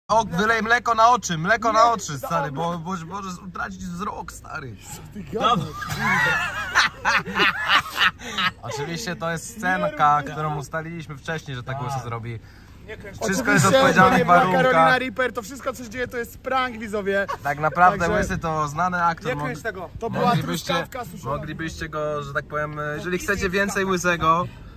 O, wylej mleko na oczy, stary, bo możesz utracić wzrok, stary. Oczywiście to jest scenka, którą ustaliliśmy wcześniej, że tak się zrobi. Wszystko jest w odpowiedzialnych warunkach. Carolina Reaper, to wszystko co się dzieje to jest prank, widzowie. Tak naprawdę Także... Łysy to znany aktor. To była truskawka suszona. Moglibyście go, że tak powiem, jeżeli chcecie więcej Łysego,